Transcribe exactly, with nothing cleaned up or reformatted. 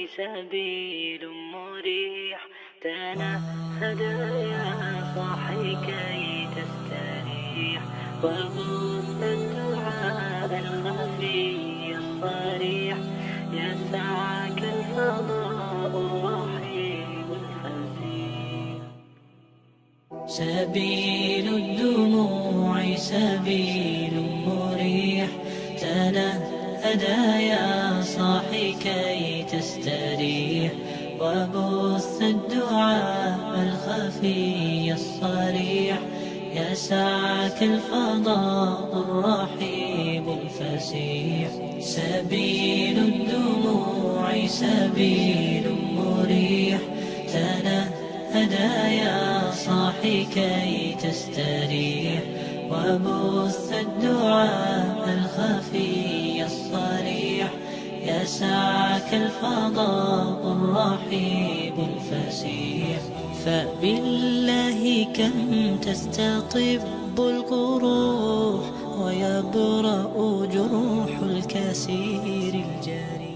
سبيل مريح تنهد يا صاحي كي تستريح وبث الدعاء الخفي الصريح يسعك الفضاء الرحيم الفسيح. سبيل الدموع سبيل مريح تنهد يا صاحي كي تستريح وبث الدعاء الخفي الصريح يسعك الفضاء الرحيب الفسيح. سبيل الدموع سبيل مريح تنهد يا صاحي كي تستريح وبث الدعاء الخفي الصريح يسعك الفضاء الرحيب الفسيح. فبالله كم تستطب القروح ويبرأ جروح الكسير الجريح.